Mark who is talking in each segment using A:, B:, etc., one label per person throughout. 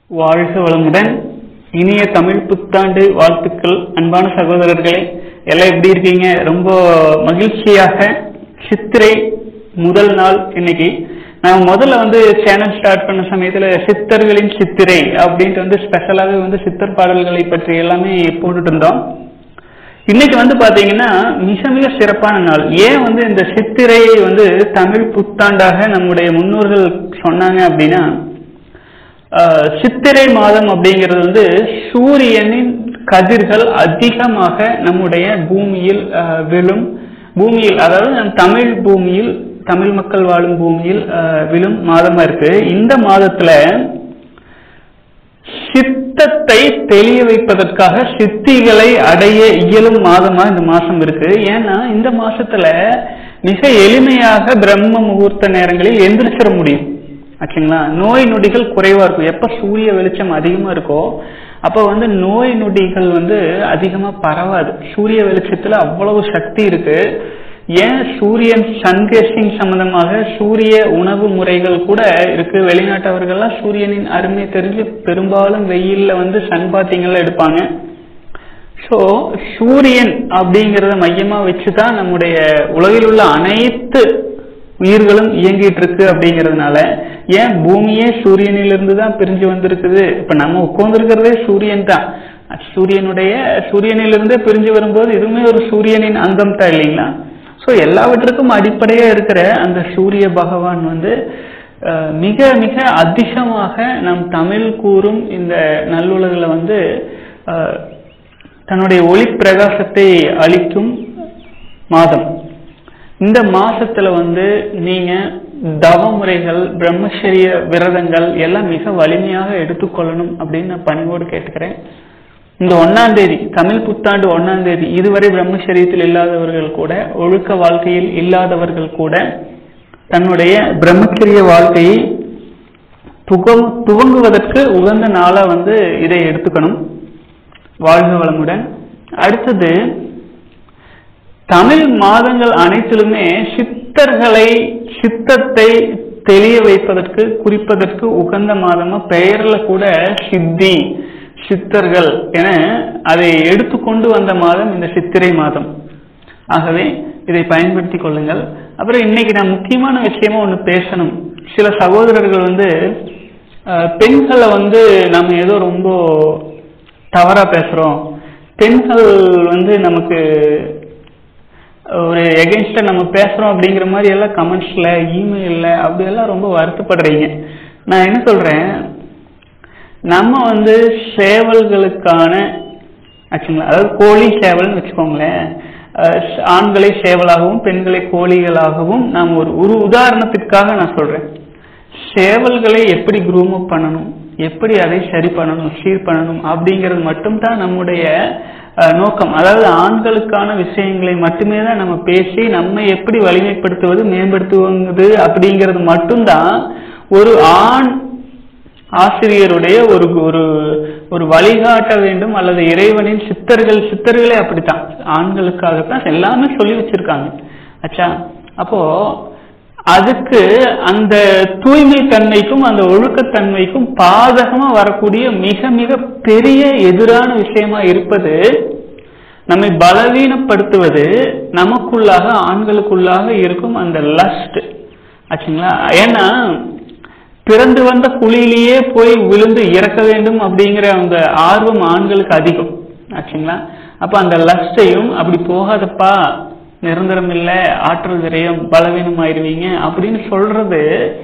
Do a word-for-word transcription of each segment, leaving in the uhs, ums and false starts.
A: வாழ்க வளமுடன். இனிய தமிழ் புத்தாண்டு வாழ்த்துக்கள். அன்பான சகோதரர்களே, எல்லாம் எப்படி இருக்கீங்க? ரொம்ப மகிழ்ச்சியாக சித்திரை முதல் நாள் இன்னைக்கு. நான் முதல்ல வந்து சேனல் ஸ்டார்ட் பண்ண சமயத்துல சித்தர்களின் சித்திரை அப்படின்ட்டு வந்து ஸ்பெஷலாகவே வந்து சித்தர் பாடல்களை பற்றி எல்லாமே போட்டுட்டு இருந்தோம். இன்னைக்கு வந்து பாத்தீங்கன்னா மிக மிக சிறப்பான நாள். ஏன் வந்து இந்த சித்திரையை வந்து தமிழ் புத்தாண்டாக நம்முடைய முன்னோர்கள் சொன்னாங்க அப்படின்னா, சித்திரை மாதம் அப்படிங்கிறது வந்து சூரியனின் கதிர்கள் அதிகமாக நம்முடைய பூமியில் விழும் பூமியில் அதாவது நம் தமிழ் பூமியில் தமிழ் மக்கள் வாழும் பூமியில் விழும் மாதமா இருக்கு. இந்த மாதத்துல சித்தத்தை தெளிய வைப்பதற்காக சித்திகளை அடைய இயலும் மாதமா இந்த மாசம் இருக்கு. ஏன்னா இந்த மாசத்துல மிக எளிமையாக பிரம்ம முகூர்த்த நேரங்களில் எந்திரிச்சிட முடியும் ஆச்சுங்களா. நோய் நொடிகள் குறைவா இருக்கும். எப்ப சூரிய வெளிச்சம் அதிகமா இருக்கோ அப்ப வந்து நோய் நொடிகள் வந்து அதிகமா பரவாது. சூரிய வெளிச்சத்துல அவ்வளவு சக்தி இருக்கு. ஏன் சூரியன் சன்கேசிங் சம்பந்தமாக சூரிய உணவு முறைகள் கூட இருக்கு. வெளிநாட்டவர்கள்லாம் சூரியனின் அருமை தெரிஞ்சு பெரும்பாலும் வெயில்ல வந்து சன் பாத்திங்கெல்லாம் எடுப்பாங்க. ஸோ சூரியன் அப்படிங்கிறத மையமா வச்சுதான் நம்முடைய உலகில் உள்ள அனைத்து உயிர்களும் இயங்கிட்டு இருக்கு. அப்படிங்கிறதுனால ஏன் பூமியே சூரியனிலிருந்து தான் பிரிஞ்சு வந்திருக்குது. இப்ப நம்ம உட்கார்ந்துருக்கிறதே சூரியன் தான். சூரியனுடைய சூரியனிலிருந்தே பிரிஞ்சு வரும்போது இதுவுமே ஒரு சூரியனின் அங்கம் தான் இல்லைங்களா. ஸோ எல்லாவற்றுக்கும் அடிப்படையா இருக்கிற அந்த சூரிய பகவான் வந்து மிக மிக அதிகமாக நம் தமிழ் கூறும் இந்த நல்லுலகில் வந்து தன்னுடைய ஒளி பிரகாசத்தை அளிக்கும் மாதம். இந்த மாசத்துல வந்து நீங்க தவ முறைகள் பிரம்மச்சரிய விரதங்கள் எல்லாம் மிக வலிமையாக எடுத்துக்கொள்ளணும் அப்படின்னு நான் பணிவோடு கேட்டுக்கிறேன். இந்த ஒன்னாம் தேதி தமிழ் புத்தாண்டு ஒன்னாம் தேதி இதுவரை பிரம்மச்சரியத்தில் இல்லாதவர்கள் கூட, ஒழுக்க வாழ்க்கையில் இல்லாதவர்கள் கூட தன்னுடைய பிரம்மச்சரிய வாழ்க்கையை துவங்குவதற்கு உகந்த நாளா வந்து இதை எடுத்துக்கணும். வாழ்க வளமுடன். அடுத்தது, தமிழ் மாதங்கள் அனைத்திலுமே சித்தர்களை சித்தத்தை தெளிய வைப்பதற்கு குறிப்பதற்கு உகந்த மாதமா பெயர்ல கூட சித்தி சித்தர்கள் என அதை எடுத்துக்கொண்டு வந்த மாதம் இந்த சித்திரை மாதம். ஆகவே இதை பயன்படுத்தி கொள்ளுங்கள். அப்புறம் இன்னைக்கு நான் முக்கியமான விஷயமா ஒண்ணு பேசணும். சில சகோதரர்கள் வந்து பெண்களை வந்து நம்ம ஏதோ ரொம்ப தவறா பேசுறோம், பெண்கள் வந்து நமக்கு ஒரு எகென்ஸ்டா நம்ம பேசுறோம் அப்படிங்கிற மாதிரி எல்லாம் கமெண்ட்ஸ்ல இமெயில்ல அப்படி எல்லாம் ரொம்ப வருத்தப்படுறீங்க. நான் என்ன சொல்றேன், நம்ம வந்து சேவல்களுக்கான ஆச்சுங்களா, அதாவது கோழி சேவல்னு வச்சுக்கோங்களேன். ஆண்களை சேவலாகவும் பெண்களை கோழிகளாகவும் நாம் ஒரு ஒரு உதாரணத்திற்காக நான் சொல்றேன். சேவல்களை எப்படி க்ரூம் அப் பண்ணணும், எப்படி அதை சரி பண்ணணும், சீர் பண்ணணும் அப்படிங்கிறது மட்டும்தான் நம்முடைய நோக்கம். அதாவது ஆண்களுக்கான விஷயங்களை மட்டுமே தான் நம்ம பேசி நம்ம எப்படி வலிமைப்படுத்துவது மேம்படுத்துவது அப்படிங்கிறது மட்டும்தான் ஒரு ஆண் ஆசிரியருடைய ஒரு ஒரு ஒரு வழிகாட்ட வேண்டும். அல்லது இறைவனின் சித்தர்கள் சித்தர்களே அப்படித்தான் ஆண்களுக்காகத்தான் எல்லாமே சொல்லி வச்சிருக்காங்க ஆச்சா. அப்போ அதுக்கு அந்த தூய்மை தன்மைக்கும் அந்த ஒழுக்கத்தன்மைக்கும் பாதகமா வரக்கூடிய மிக மிக பெரிய எதிரான விஷயமா இருப்பது நம்மை பலவீனப்படுத்துவது நமக்குள்ளாக ஆண்களுக்குள்ளாக இருக்கும் அந்த லஸ்ட் ஆச்சுங்களா. ஏன்னா பிறந்து வந்த குழியிலேயே போய் விழுந்து இறக்க வேண்டும் அப்படிங்கிற அந்த ஆர்வம் ஆண்களுக்கு அதிகம் ஆச்சுங்களா. அப்ப அந்த லஸ்டையும் அப்படி போகாதப்பா, நிரந்தரம் இல்லை, ஆற்றல் விரயம், பலவீனம் ஆயிடுவீங்க அப்படின்னு சொல்றது,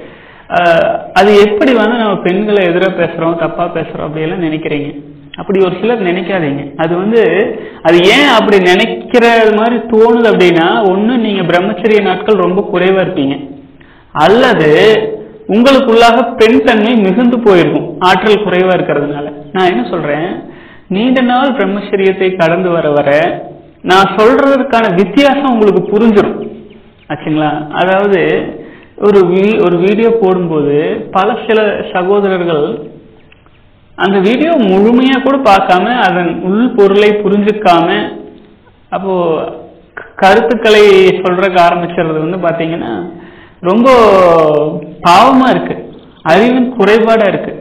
A: அது எப்படி வந்து நம்ம பெண்களை எதிராக பேசுறோம் தப்பா பேசுறோம் அப்படியெல்லாம் நினைக்கிறீங்க. அப்படி ஒரு சிலர் நினைக்காதீங்க. அது வந்து அது ஏன் அப்படி நினைக்கிற மாதிரி தோணுது அப்படின்னா, ஒண்ணு நீங்க பிரம்மச்சரிய நாட்கள் ரொம்ப குறைவா இருப்பீங்க, அல்லது உங்களுக்குள்ளாக பெண் தன்மை மிகுந்து போயிருக்கும் ஆற்றல் குறைவா இருக்கிறதுனால. நான் என்ன சொல்றேன், நீண்ட நாள் பிரம்மச்சரியத்தை கடந்து வர வர நான் சொல்றதுக்கான வித்தியாசம் உங்களுக்கு புரிஞ்சிடும் ஆச்சுங்களா. அதாவது ஒரு ஒரு வீடியோ போடும்போது பல சில சகோதரர்கள் அந்த வீடியோ முழுமையா கூட பார்க்காம அதன் உள் பொருளை புரிஞ்சுக்காம அப்போ கருத்துக்களை சொல்றதுக்கு ஆரம்பிச்சுறது வந்து பாத்தீங்கன்னா ரொம்ப பாவமா இருக்கு, அறிவின் குறைபாடா இருக்கு.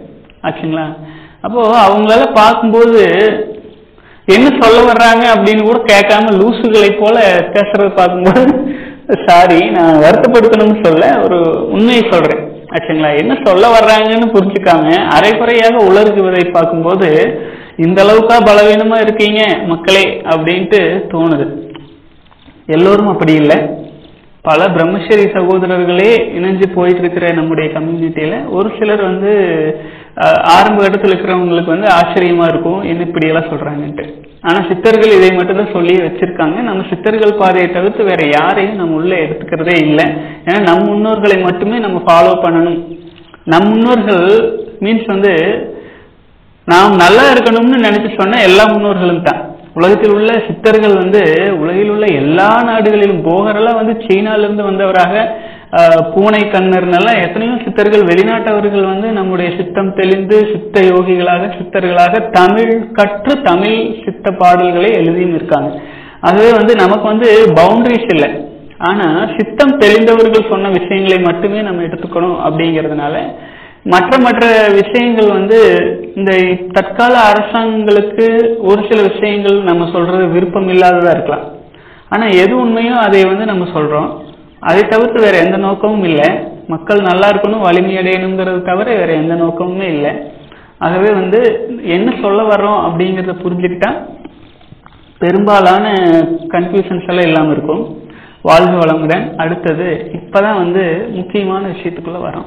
A: ஆச்சுங்களா. அப்போ அவங்களால பார்க்கும்போது என்ன சொல்ல வர்றாங்க அப்படின்னு கூட கேட்காம லூசுகளை போல பேசுறத பார்க்கும்போது சாரி, நான் வருத்தப்படுத்தணும்னு சொல்ல ஒரு உண்மையை சொல்றேன் ஆச்சுங்களா. என்ன சொல்ல வர்றாங்கன்னு புரிஞ்சுக்காம அரைக்குறையாக உலர்குவதை பார்க்கும்போது இந்த அளவுக்கா பலவீனமா இருக்கீங்க மக்களே அப்படின்ட்டு தோணுது. எல்லோரும் அப்படி இல்லை. பல பிரம்மச்சரி சகோதரர்களே இணைஞ்சு போயிட்டு இருக்கிற நம்முடைய கம்யூனிட்டியில ஒரு சிலர் வந்து ஆரம்ப கட்டத்தில் இருக்கிறவங்களுக்கு வந்து ஆச்சரியமா இருக்கும், என்ன இப்படி எல்லாம் சொல்றாங்கன்ட்டு. ஆனா சித்தர்கள் இதை மட்டும்தான் சொல்லி வச்சிருக்காங்க. நம்ம சித்தர்கள் பாதையை தவிர்த்து வேற யாரையும் நம்ம உள்ள எடுத்துக்கிறதே இல்லை. ஏன்னா நம் முன்னோர்களை மட்டுமே நம்ம ஃபாலோ பண்ணணும். நம் முன்னோர்கள் மீன்ஸ் வந்து நாம் நல்லா இருக்கணும்னு நினைச்சு சொன்ன எல்லா முன்னோர்களும் தான். உலகத்தில் உள்ள சித்தர்கள் வந்து உலகில் உள்ள எல்லா நாடுகளிலும், போகரெல்லாம் வந்து சீனாலிருந்து வந்தவராக, பூனை கண்ணர்னெல்லாம் எத்தனையோ சித்தர்கள், வெளிநாட்டவர்கள் வந்து நம்முடைய சித்தம் தெளிந்து சித்த யோகிகளாக சித்தர்களாக தமிழ் கற்று தமிழ் சித்த பாடல்களை எழுதியும் இருக்காங்க. அதுவே வந்து நமக்கு வந்து பவுண்டரிஸ் இல்லை. ஆனா சித்தம் தெளிந்தவர்கள் சொன்ன விஷயங்களை மட்டுமே நம்ம எடுத்துக்கணும். அப்படிங்கிறதுனால மற்ற மற்ற விஷயங்கள் வந்து இந்த தற்கால அரசாங்கங்களுக்கு ஒரு சில விஷயங்கள் நம்ம சொல்றது விருப்பம் இல்லாததா இருக்கலாம். ஆனா எது உண்மையோ அதை வந்து நம்ம சொல்றோம். அதை தவிர்த்து வேற எந்த நோக்கமும் இல்லை. மக்கள் நல்லா இருக்கணும், வலிமை அடையணுங்கிறது தவிர வேற எந்த நோக்கமுமே இல்லை. ஆகவே வந்து என்ன சொல்ல வர்றோம் அப்படிங்கிறத புரிஞ்சுக்கிட்டா பெரும்பாலான கன்ஃபியூஷன்ஸ் எல்லாம் இல்லாம இருக்கும். வாழ்க வளமுடன். அடுத்தது இப்பதான் வந்து முக்கியமான விஷயத்துக்குள்ள வரோம்.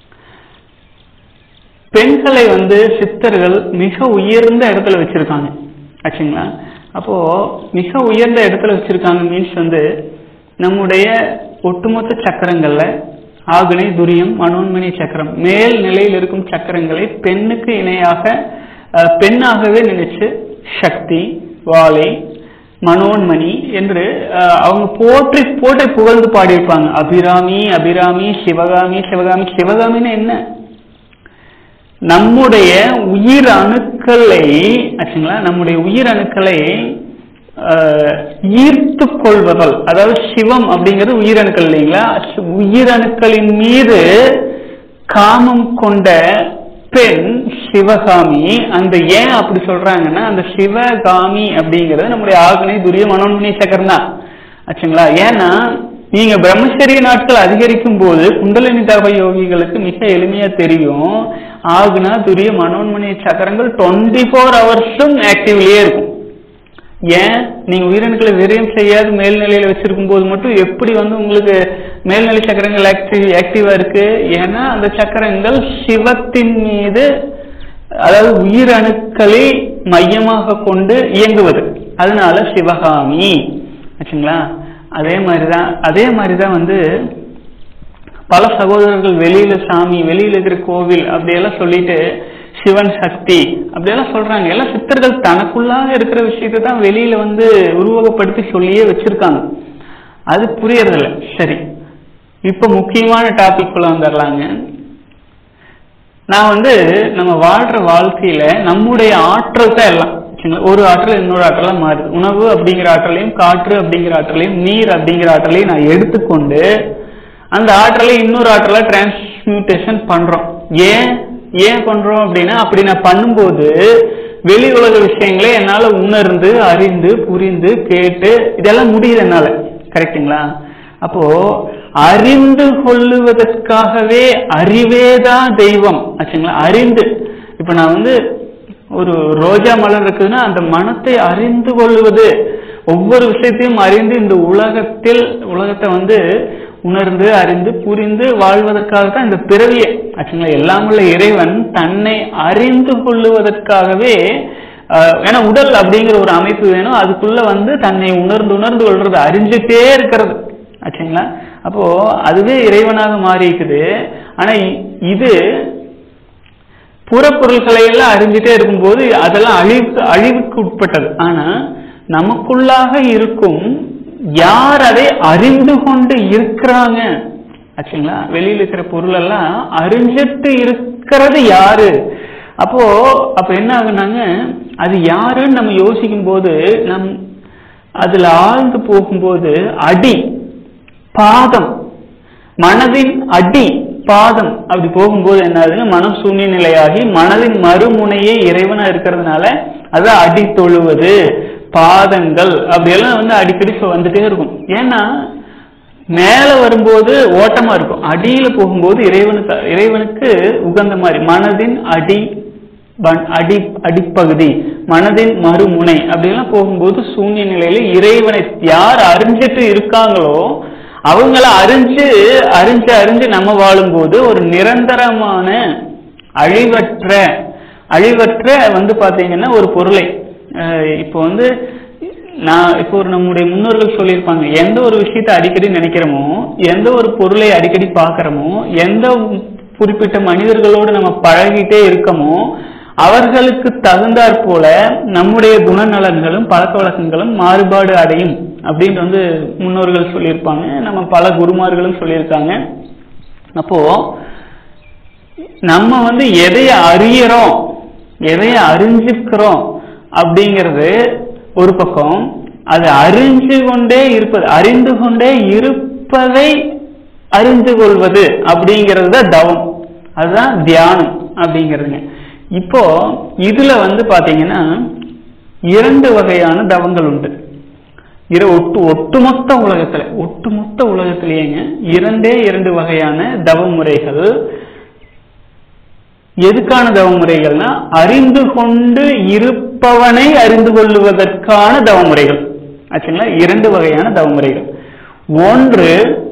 A: பெண்களை வந்து சித்தர்கள் மிக உயர்ந்த இடத்துல வச்சிருக்காங்க ஆச்சுங்களா. அப்போ மிக உயர்ந்த இடத்துல வச்சிருக்காங்க மீன்ஸ் வந்து நம்முடைய ஒட்டுமொத்த சக்கரங்கள்ல ஆகுனை, துரியம், மனோன்மணி சக்கரம் மேல் நிலையில் இருக்கும் சக்கரங்களை பெண்ணுக்கு இணையாக பெண்ணாகவே நினைச்சு சக்தி, வாழை, மனோன்மணி என்று அவங்க போற்றி போற்றி புகழ்ந்து பாடியிருப்பாங்க. அபிராமி அபிராமி, சிவகாமி சிவகாமி. சிவகாமின்னு என்ன? நம்முடைய உயிர் அணுக்களை ஆச்சுங்களா, நம்முடைய உயிர் அணுக்களை ஈர்த்து கொள்வதல். அதாவது சிவம் அப்படிங்கிறது உயிரணுக்கள் இல்லைங்களா. உயிரணுக்களின் மீது காமம் கொண்ட பெண் சிவகாமி. அந்த ஏன் அப்படி சொல்றாங்கன்னா அந்த சிவகாமி அப்படிங்கிறது நம்முடைய ஆகுனை, துரிய, மனோன்மணி சக்கரம் தான் ஆச்சுங்களா. ஏன்னா நீங்க பிரம்மச்சரிய நாட்கள் அதிகரிக்கும் போது குண்டலினி தவ யோகிகளுக்கு மிக எளிமையா தெரியும், ஆகுனா, துரிய, மனோன்மணி சக்கரங்கள் டுவெண்ட்டி ஃபோர் ஹவர்ஸும் ஆக்டிவ்லயே இருக்கும். ஏன் நீங்க உயிரணுக்களை விரயம் செய்யாது மேல்நிலையில வச்சிருக்கும் போது மட்டும் எப்படி வந்து உங்களுக்கு மேல்நிலை சக்கரங்கள் ஆக்டிவ் ஆக்டிவா இருக்கு? ஏன்னா அந்த சக்கரங்கள் சிவத்தின் மீது, அதாவது உயிரணுக்களை மையமாக கொண்டு இயங்குவது. அதனால சிவகாமி ஆச்சுங்களா. அதே மாதிரிதான் அதே மாதிரிதான் வந்து பல சகோதரர்கள் வெளியில சாமி, வெளியில இருக்கிற கோவில் அப்படியெல்லாம் சொல்லிட்டு சிவன் சக்தி அப்படியெல்லாம் சொல்றாங்க. எல்லாம் சித்தர்கள் தனக்குள்ளாக இருக்கிற விஷயத்தை தான் வெளியில வந்து உருவகப்படுத்தி சொல்லியே வச்சிருக்காங்க. அது புரியறதில்ல. சரி, இப்ப முக்கியமான டாபிக் குள்ள வந்துடலாங்க. நான் வந்து நம்ம வாழ்ற வாழ்க்கையில நம்முடைய ஆற்றல் தான் எல்லாம். ஒரு ஆற்றல் இன்னொரு ஆற்றலா மாறுது. உணவு அப்படிங்கிற ஆற்றலையும், காற்று அப்படிங்கிற ஆற்றலையும், நீர் அப்படிங்கிற ஆற்றலையும் நான் எடுத்துக்கொண்டு அந்த ஆற்றலை இன்னொரு ஆற்றலா டிரான்ஸ்மியூட்டேஷன் பண்றோம். ஏன் ஏன் பண்றோம் அப்படின்னா, அப்படி நான் பண்ணும்போது வெளி உலக விஷயங்களை என்னால உணர்ந்து, அறிந்து, புரிந்து, கேட்டு இதெல்லாம் முடியுது என்னால. கரெக்டுங்களா? அப்போ அறிந்து கொள்ளுவதற்காகவே அறிவேதான் தெய்வம் ஆச்சுங்களா. அறிந்து, இப்ப நான் வந்து ஒரு ரோஜா மலர் இருக்குதுன்னா அந்த மனத்தை அறிந்து கொள்வது, ஒவ்வொரு விஷயத்தையும் அறிந்து இந்த உலகத்தில் உலகத்தை வந்து உணர்ந்து, அறிந்து, புரிந்து வாழ்வதற்காக தான் இந்த பிறவியை ஆச்சுங்களா. எல்லாம் உள்ள இறைவன் தன்னை அறிந்து கொள்ளுவதற்காகவே, ஏன்னா உடல் அப்படிங்கிற ஒரு அமைப்பு வேணும், அதுக்குள்ள வந்து தன்னை உணர்ந்து உணர்ந்து கொள்றது, அறிஞ்சுட்டே இருக்கிறது ஆச்சுங்களா. அப்போ அதுவே இறைவனாக மாறி இருக்குது. ஆனா இது புறப்பொருள்களை எல்லாம் அறிஞ்சிட்டே இருக்கும்போது அதெல்லாம் அழிவுக்கு அழிவுக்கு உட்பட்டது. ஆனா நமக்குள்ளாக இருக்கும் யார் அதை அறிந்து கொண்டு இருக்கிறாங்க ஆச்சுங்களா. வெளியில இருக்கிற பொருள் எல்லாம் அறிஞ்சிட்டு இருக்கிறது யாரு? அப்போ அப்ப என்ன ஆகுனாங்க, அது யாருன்னு நம்ம யோசிக்கும் போது, நம் அதுல ஆழ்ந்து போகும்போது அடி பாதம், மனதின் அடி பாதம் அப்படி போகும்போது என்ன ஆகுதுங்க, மனம் சூன்ய நிலையாகி மனதின் மறுமுனையே இறைவனா இருக்கிறதுனால அது அடி தொழுவது, பாதங்கள் அப்படியெல்லாம் வந்து அடிக்கடி வந்துட்டே இருக்கும். ஏன்னா மேல வரும்போது ஓட்டமா இருக்கும், அடியில போகும்போது இறைவனுக்கு இறைவனுக்கு உகந்த மாதிரி மனதின் அடி அடி அடிப்பகுதி, மனதின் மறுமுனை அப்படிலாம் போகும்போது சூன்ய நிலையில இறைவனை யார் அறிஞ்சிட்டு இருக்காங்களோ அவங்கள அறிஞ்சு அறிஞ்சு அறிஞ்சு நம்ம வாழும்போது ஒரு நிரந்தரமான அழிவற்ற அழிவற்ற வந்து பாத்தீங்கன்னா ஒரு பொருளை, இப்போ வந்து நான் இப்போ ஒரு நம்முடைய முன்னோர்கள் சொல்லியிருப்பாங்க, எந்த ஒரு விஷயத்தை அடிக்கடி நினைக்கிறோமோ, எந்த ஒரு பொருளை அடிக்கடி பார்க்கிறோமோ, எந்த குறிப்பிட்ட மனிதர்களோடு நம்ம பழகிட்டே இருக்கமோ அவர்களுக்கு தகுந்தாற் போல நம்முடைய குணநலன்களும் பழக்க வழக்கங்களும் மாறுபாடு அடையும் அப்படின்னு வந்து முன்னோர்கள் சொல்லியிருப்பாங்க. நம்ம பல குருமார்களும் சொல்லியிருக்காங்க. அப்போ நம்ம வந்து எதைய அறியறோம், எதைய அறிஞ்சுக்கிறோம் அப்படிங்கிறது ஒரு பக்கம், அது அறிஞ்சு கொண்டே இருப்பது, அறிந்து கொண்டே இருப்பதை அறிந்து கொள்வது அப்படிங்கிறது தான் தவம், அதுதான் தியானம் அப்படிங்கிறதுங்க. இப்போ இதுல வந்து பாத்தீங்கன்னா இரண்டு வகையான தவங்கள் உண்டு. இரு ஒட்டு ஒட்டுமொத்த உலகத்துல ஒட்டுமொத்த உலகத்திலேயேங்க இரண்டே இரண்டு வகையான தவ முறைகள். எதுக்கான தவ முறைகள்னா அறிந்து கொண்டு இருப்பவனை அறிந்து கொள்வதற்கான தவ முறைகள் ஆச்சுங்களா. இரண்டு வகையான தவ முறைகள். ஒன்று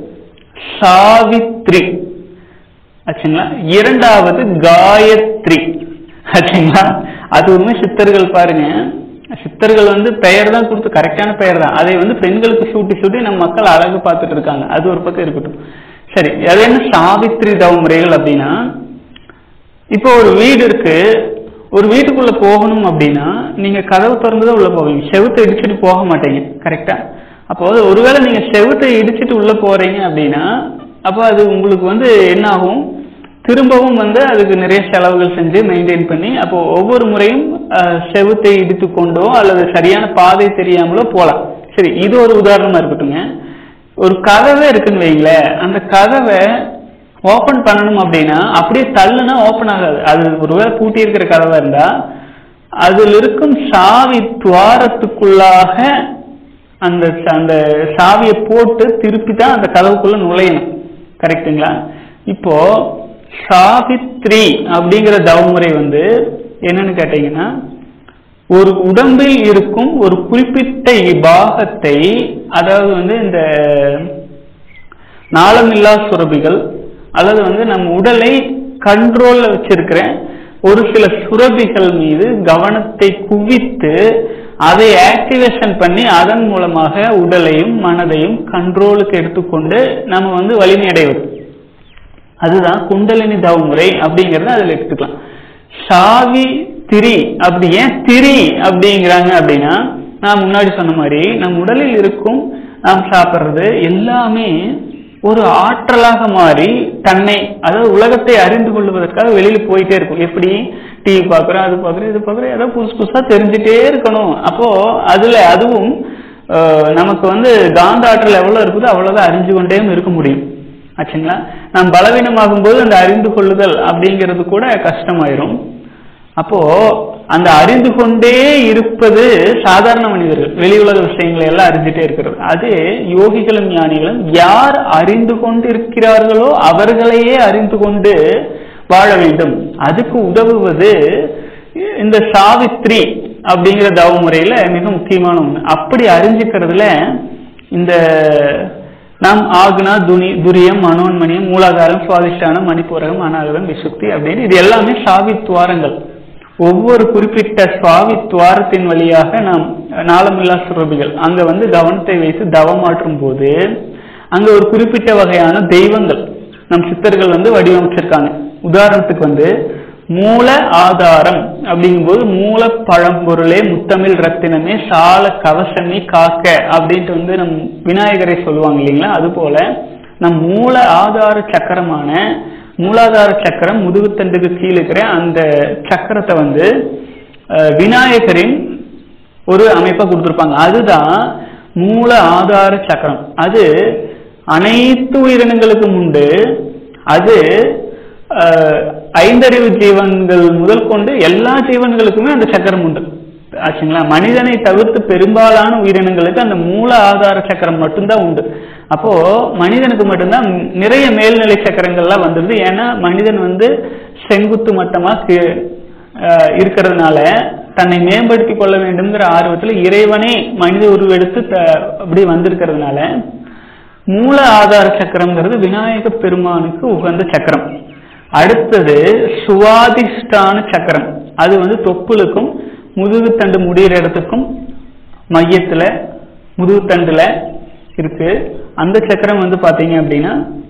A: சாவித்ரி ஆச்சுங்களா, இரண்டாவது காயத்ரி ஆச்சுங்களா. அது உண்மை சித்தர்கள் பாருங்க, சித்தர்கள் வந்து பெயர் தான் கொடுத்து, கரெக்டான பெயர் தான், அதை வந்து பெண்களுக்கு சூட்டி சூட்டி நம்ம மக்கள் அழகு பார்த்துட்டு இருக்காங்க. அது ஒரு பக்கம் இருக்கட்டும். சரி, அது என்ன சாவித்ரி தவ முறைகள் அப்படின்னா, இப்போ ஒரு வீடு இருக்கு, ஒரு வீட்டுக்குள்ள போகணும் அப்படின்னா நீங்க கதவு திறந்துதான் உள்ள போவீங்க, செவுத்தை இடிச்சுட்டு போக மாட்டீங்க. கரெக்டா? அப்போ ஒருவேளை நீங்க செவுத்தை இடிச்சுட்டு உள்ள போறீங்க அப்படின்னா அப்போ அது உங்களுக்கு வந்து என்ன ஆகும், திரும்பவும் வந்து அதுக்கு நிறைய செலவுகள் செஞ்சு மெயின்டைன் பண்ணி, அப்போ ஒவ்வொரு முறையும் செவுத்தை இடித்து கொண்டோ அல்லது சரியான பாதை தெரியாமலோ போகலாம். சரி, இது ஒரு உதாரணமா இருக்கட்டுங்க. ஒரு கதவே இருக்குன்னு வைங்களேன், அந்த கதவை ஓபன் பண்ணணும் அப்படின்னா அப்படியே தள்ளுனா ஓபன் ஆகாது. அது ஒருவேளை பூட்டி இருக்கிற கதவா இருந்தா அதில் இருக்கும் சாவி துவாரத்துக்குள்ளாக அந்த அந்த சாவியை போட்டு திருப்பி தான் அந்த கதவுக்குள்ள நுழையணும். கரெக்டுங்களா? இப்போ சாவித்ரி அப்படிங்கிற தவமுறை வந்து என்னன்னு கேட்டீங்கன்னா, ஒரு உடம்பில் இருக்கும் ஒரு குறிப்பிட்ட பாகத்தை, அதாவது வந்து இந்த நாளமில்லா சுரபிகள் அல்லது வந்து நம்ம உடலை கண்ட்ரோல்ல வச்சிருக்கிற ஒரு சில சுரபிகள் மீது கவனத்தை குவித்து அதை ஆக்டிவேஷன் பண்ணி அதன் மூலமாக உடலையும் மனதையும் கண்ட்ரோலுக்கு எடுத்துக்கொண்டு நம்ம வந்து வலிமை அடைவது, அதுதான் குண்டலினி தவமுறை அப்படிங்கறத அதுல எடுத்துக்கலாம். சாவி திரி அப்படி ஏன் திரி அப்படிங்கிறாங்க அப்படின்னா, நான் முன்னாடி சொன்ன மாதிரி நம் உடலில் இருக்கும் நாம் சாப்பிட்றது எல்லாமே ஒரு ஆற்றலாக மாறி தன்னை, அதாவது உலகத்தை அறிந்து கொள்வதற்காக வெளியில போயிட்டே இருக்கும். எப்படி டிவி பாக்குறோம், அது பாக்குறோம், இது பாக்குறோம், ஏதோ புதுசு புதுசா தெரிஞ்சுட்டே இருக்கணும். அப்போ அதுல அதுவும் நமக்கு வந்து காந்த ஆற்றல் எவ்வளவு இருக்குதோ அவ்வளவுதான் அறிஞ்சு கொண்டே இருக்க முடியும் ஆச்சுங்களா. நாம் பலவீனமாகும் போது அந்த அறிந்து கொள்ளுதல் அப்படிங்கிறது கூட கஷ்டமாயிரும். அப்போ அந்த அறிந்து கொண்டே இருப்பது சாதாரண மனிதர்கள், வெளி உலக விஷயங்களை எல்லாம் அறிஞ்சிட்டே இருக்கிறது. அது யோகிகளும் ஞானிகளும் யார் அறிந்து கொண்டு இருக்கிறார்களோ அவர்களையே அறிந்து கொண்டு வாழ வேண்டும். அதுக்கு உதவுவது இந்த சாவித்ரி அப்படிங்கிற தவ முறையில மிக முக்கியமான ஒண்ணு. அப்படி அறிஞ்சுக்கிறதுல இந்த நாம் ஆக்னா, துனி, துரியம், மனோன்மணியம், மூலாதாரம், சுவாதிஷ்டானம், மணிப்பூரகம், அநாகதம், விசுக்தி அப்படின்னு இது எல்லாமே சாவித்வாரங்கள். ஒவ்வொரு குறிப்பிட்ட சுவாவி துவாரத்தின் வழியாக நாம் நாளமில்லா சுரபிகள் அங்க வந்து கவனத்தை வைத்து தவமாற்றும் போது அங்க ஒரு குறிப்பிட்ட வகையான தெய்வங்கள் நம் சித்தர்கள் வந்து வடிவமைச்சிருக்காங்க. உதாரணத்துக்கு வந்து மூல ஆதாரம் அப்படிங்கும்போது மூல பழம்பொருளே முத்தமிழ் ரத்தினமே சால கவசமே காக்க அப்படின்ட்டு வந்து நம் விநாயகரை சொல்லுவாங்க இல்லைங்களா. அது போல நம் மூல ஆதார சக்கரமான மூலாதார சக்கரம் முதுகுத்தண்டுக்கு கீழே இருக்கிற அந்த சக்கரத்தை வந்து விநாயகரின் ஒரு அமைப்பா கொடுத்திருப்பாங்க. அதுதான் மூல ஆதார சக்கரம். அது அனைத்து உயிரினங்களுக்கும் உண்டு. அது ஐந்தறிவு ஜீவன்கள் முதல் கொண்டு எல்லா ஜீவன்களுக்குமே அந்த சக்கரம் உண்டு ஆச்சுங்களா. மனிதனை தவிர்த்து பெரும்பாலான உயிரினங்களுக்கு அந்த மூல ஆதார சக்கரம் மட்டும்தான் உண்டு. அப்போ மனிதனுக்கு மட்டும்தான் நிறைய மேல்நிலை சக்கரங்கள்லாம் வந்துடுது. ஏன்னா மனிதன் வந்து செங்குத்து மட்டமா இருக்கிறதுனால தன்னை மேம்படுத்தி கொள்ள வேண்டும்ங்கிற ஆர்வத்துல இறைவனே மனித உருவெடுத்து அப்படி வந்திருக்கிறதுனால மூல ஆதார சக்கரம்ங்கிறது விநாயக பெருமானுக்கு உகந்த சக்கரம். அடுத்தது சுவாதிஷ்டான சக்கரம். அது வந்து தொப்புளுக்கும் முதுகுத்தண்டு முடிகிற இடத்துக்கும் மையத்துல முதுகுத்தண்டுல இருக்கு. அந்த சக்கரம் வந்து பாத்தீங்க அப்படின்னா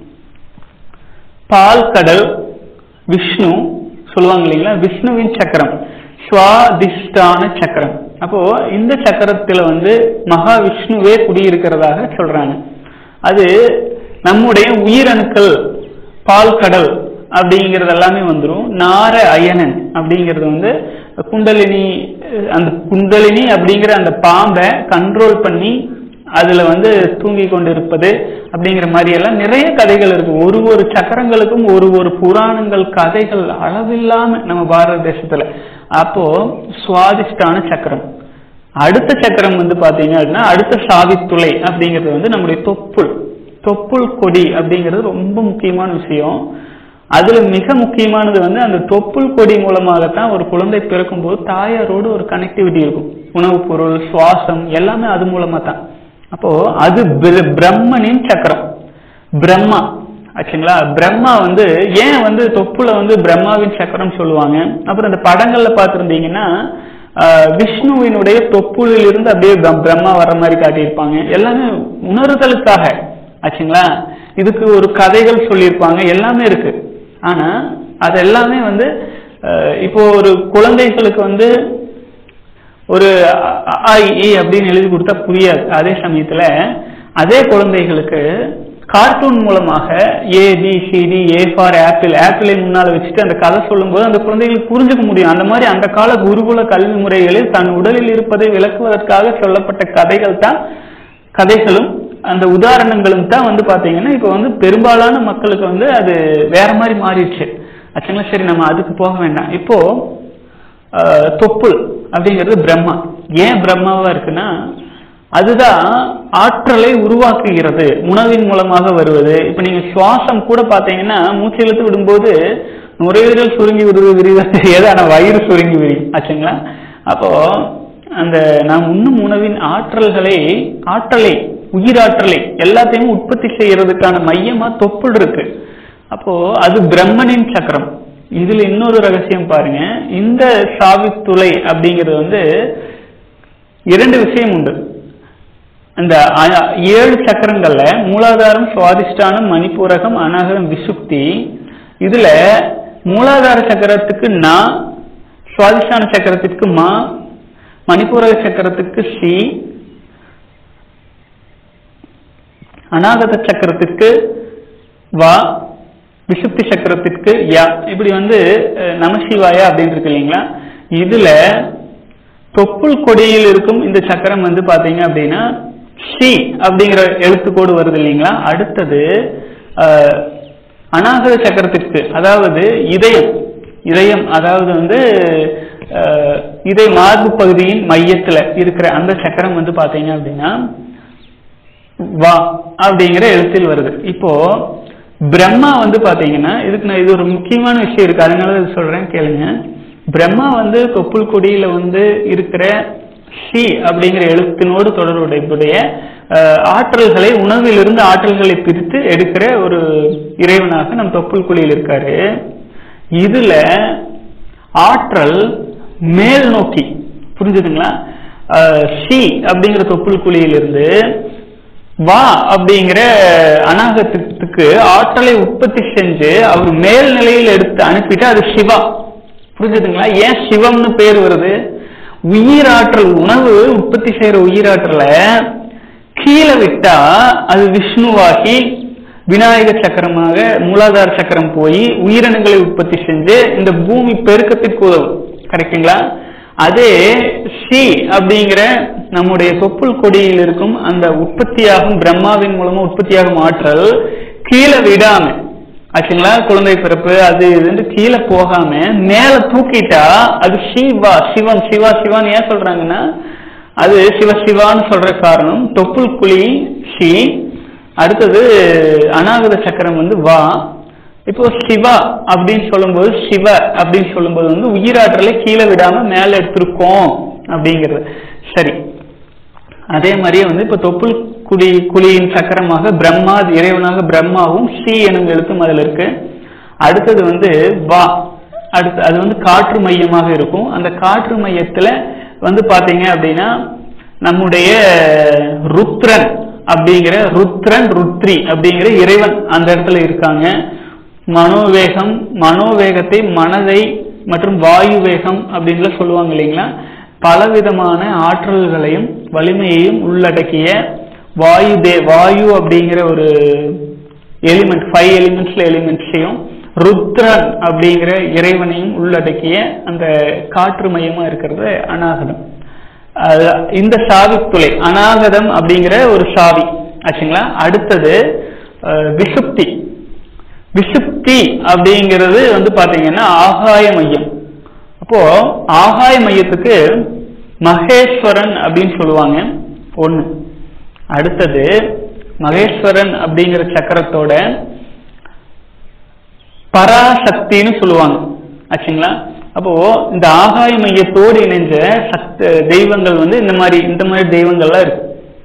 A: பால் கடல் விஷ்ணு சொல்லுவாங்க இல்லைங்களா, விஷ்ணுவின் சக்கரம் சுவாதிஷ்டான சக்கரம். அப்போ இந்த சக்கரத்துல வந்து மகாவிஷ்ணுவே குடியிருக்கிறதாக சொல்றாங்க. அது நம்முடைய உயிரணுக்கள் பால் கடல் அப்படிங்கிறது எல்லாமே வந்துடும். நார அயனன் அப்படிங்கிறது வந்து குண்டலினி, அந்த குண்டலினி அப்படிங்கிற அந்த பாம்பை கண்ட்ரோல் பண்ணி அதுல வந்து தூங்கி கொண்டு இருப்பது அப்படிங்கிற மாதிரி எல்லாம் நிறைய கதைகள் இருக்கு. ஒரு ஒரு சக்கரங்களுக்கும் ஒரு ஒரு புராணங்கள் கதைகள் அளவில்லாம நம்ம பாரத தேசத்துல. அப்போ சுவாதிஷ்டான சக்கரம். அடுத்த சக்கரம் வந்து பாத்தீங்க அப்படின்னா அடுத்த சாவித்துளை அப்படிங்கிறது வந்து நம்முடைய தொப்புள் தொப்புள் கொடி அப்படிங்கிறது ரொம்ப முக்கியமான விஷயம். அதுல மிக முக்கியமானது வந்து அந்த தொப்புள் கொடி மூலமாகத்தான் ஒரு குழந்தை பிறக்கும் போது தாயாரோடு ஒரு கனெக்டிவிட்டி இருக்கும். உணவுப் பொருள், சுவாசம் எல்லாமே அது மூலமா தான். அப்போ அது பிரம்மனின் சக்கரம், பிரம்மா ஆச்சுங்களா. பிரம்மா வந்து ஏன் வந்து தொப்புல வந்து பிரம்மாவின் சக்கரம் சொல்லுவாங்க. அப்புறம் இந்த படங்கள்ல பார்த்திருந்தீங்கன்னா விஷ்ணுவினுடைய தொப்புளில் இருந்து அப்படியே பிரம்மா வர்ற மாதிரி காட்டியிருப்பாங்க. எல்லாமே உணர்தலுக்காக ஆச்சுங்களா. இதுக்கு ஒரு கதைகள் சொல்லியிருப்பாங்க, எல்லாமே இருக்கு. ஆனா அது எல்லாமே வந்து இப்போ ஒரு குழந்தைகளுக்கு வந்து ஒரு அ இ அப்படின்னு எழுதி கொடுத்தா புரியாது. அதே சமயத்துல அதே குழந்தைகளுக்கு கார்ட்டூன் மூலமாக A B C D, A for apple, ஆப்பிளை முன்னால வச்சுட்டு அந்த கதை சொல்லும் போது அந்த குழந்தைகளுக்கு புரிஞ்சுக்க முடியும். அந்த மாதிரி அந்த கால குருகுல கல்வி முறைகளில் தன் உடலில் இருப்பதை விளக்குவதற்காக சொல்லப்பட்ட கதைகள் தான் கதைகளும் அந்த உதாரணங்களும் தான் வந்து பாத்தீங்கன்னா இப்ப வந்து பெரும்பாலான மக்களுக்கு வந்து அது வேற மாதிரி மாறிடுச்சு ஆச்சுங்களா. சரி, நம்ம அதுக்கு போக வேண்டாம். இப்போ தொப்புள் அப்படிங்கிறது பிரம்மா. ஏன் பிரம்மாவா இருக்குன்னா அதுதான் ஆற்றலை உருவாக்குகிறது, உணவின் மூலமாக வருவது. இப்ப நீங்க சுவாசம் கூட பாத்தீங்கன்னா மூச்சு இழுத்து விடும்போது நுரையீரல் சுருங்கி விடுவது விரிவாக தெரியாது, ஆனா வயிறு சுருங்கி விடும் ஆச்சுங்களா. அப்போ அந்த நாம் உண்ணும் உணவின் ஆற்றல்களை ஆற்றலை உயிராற்றலை எல்லாத்தையும் உற்பத்தி செய்யறதுக்கான மையமா தொப்புள் இருக்கு. அப்போ அது பிரம்மனின் சக்கரம். இதுல இன்னொரு ரகசியம் பாருங்க. இந்த சாவித்துளை அப்படிங்கிறது வந்து இரண்டு விஷயம் உண்டு. இந்த ஏழு சக்கரங்கள்ல மூலாதாரம், சுவாதிஷ்டானம், மணிப்பூரகம், அநாகரம், விசுப்தி. இதுல மூலாதார சக்கரத்துக்கு நா, சுவாதிஷ்டான சக்கரத்திற்கு மா, மணிப்பூரக சக்கரத்துக்கு சி, அநாகத சக்கரத்திற்கு வா, விசுப்தி சக்கரத்திற்கு யா. இப்படி வந்து நமசிவாயா அப்படின்னு இருக்கு இல்லைங்களா. இதுல தொப்புள் கொடியில் இருக்கும் இந்த சக்கரம் வந்து பாத்தீங்க அப்படின்னா சி அப்படிங்கிற எழுத்துக்கோடு வருது இல்லைங்களா. அடுத்தது அநாகத சக்கரத்திற்கு, அதாவது இதயம் இதயம் அதாவது வந்து இதய மார்பு பகுதியின் மையத்துல இருக்கிற அந்த சக்கரம் வந்து பாத்தீங்க அப்படின்னா வா அப்படிங்கிற எழுத்தில் வருது. இப்போ பிரம்மா வந்து பாத்தீங்கன்னா இதுக்கு நான் இது ஒரு முக்கியமான விஷயம் இருக்கு, அதனால சொல்றேன் கேளுங்க. பிரம்மா வந்து தொப்புள் கொடியில வந்து இருக்கிற சி அப்படிங்கிற எழுத்தினோடு தொடர்புடைய ஆற்றல்களை, உணவிலிருந்து ஆற்றல்களை பிரித்து எடுக்கிற ஒரு இறைவனாக நம் தொப்புள் கொடியில் இருக்காரு. இதுல ஆற்றல் மேல் நோக்கி, புரிஞ்சுதுங்களா. சி அப்படிங்கிற தொப்புள் குழியிலிருந்து வா அப்படிங்கிற அநாகத்துக்கு ஆற்றலை உற்பத்தி செஞ்சு அவர் மேல் நிலையில் எடுத்து அனுப்பிட்டு அது சிவா, புரிஞ்சுதுங்களா. ஏன் சிவம்னு பேர் வருது? உயிராற்றல், உணவு உற்பத்தி செய்யற உயிராற்றலை கீழே விட்டா அது விஷ்ணுவாகி விநாயக சக்கரமாக மூலாதார சக்கரம் போய் உயிரினங்களை உற்பத்தி செஞ்சு இந்த பூமி பெருக்கத்திற்கு உதவும். கரெக்டுங்களா. அதே சி அப்படிங்கிற நம்முடைய தொப்புள் கொடியில் இருக்கும் அந்த உற்பத்தியாகும் பிரம்மாவின் மூலமா உற்பத்தியாகும் ஆற்றல் கீழே விடாம, ஆச்சுங்களா. குழந்தை பிறப்பு அது இதுன்னு கீழே போகாம மேல தூக்கிட்டா அது சிவா சிவம் சிவா சிவான்னு ஏன் சொல்றாங்கன்னா அது சிவ சிவான்னு சொல்ற காரணம் தொப்புள் குழி ஷி, அடுத்தது அநாகத சக்கரம் வந்து வா. இப்போ சிவா அப்படின்னு சொல்லும்போது சிவ அப்படின்னு சொல்லும்போது வந்து உயிராற்றலை கீழே விடாம மேல எடுத்திருக்கோம் அப்படிங்கிறது. சரி, அதே மாதிரியே வந்து இப்ப தொப்புள் குடி குழியின் சக்கரமாக பிரம்மா, இறைவனாக பிரம்மாவும் சி எனும் எழுத்தும் அதுல இருக்கு. அடுத்தது வந்து வா, அடுத்து அது வந்து காற்று மையமாக இருக்கும். அந்த காற்று மையத்துல வந்து பாத்தீங்க அப்படின்னா நம்முடைய ருத்ரன் அப்படிங்கிற ருத்ரன் ருத்ரி அப்படிங்கிற இறைவன் அந்த இடத்துல இருக்காங்க. மனோவேகம், மனோவேகத்தை மனதை மற்றும் வாயு வேகம் அப்படின்னு சொல்லுவாங்க இல்லைங்களா. பலவிதமான ஆற்றல்களையும் வலிமையையும் உள்ளடக்கிய வாயு தே வாயு அப்படிங்கிற ஒரு எலிமெண்ட், ஃபைவ் எலிமெண்ட்ஸ்ல எலிமெண்ட்ஸையும் ருத்ரன் அப்படிங்கிற இறைவனையும் உள்ளடக்கிய அந்த காற்று மையமா இருக்கிறது அநாகதம். இந்த சாவி துளை அநாகதம் அப்படிங்கிற ஒரு சாவி ஆச்சுங்களா. அடுத்தது விசுப்தி. விசுப்தி அப்படிங்கிறது வந்து பாத்தீங்கன்னா ஆகாய மையம். அப்போ ஆகாய மையத்துக்கு மகேஸ்வரன் அப்படின்னு சொல்லுவாங்க ஒண்ணு. அடுத்தது மகேஸ்வரன் அப்படிங்கிற சக்கரத்தோட பராசக்தின்னு சொல்லுவாங்க ஆச்சுங்களா. அப்போ இந்த ஆகாய மையத்தோடு இணைஞ்ச சக்த தெய்வங்கள் வந்து இந்த மாதிரி இந்த மாதிரி தெய்வங்கள்லாம் இருக்கு.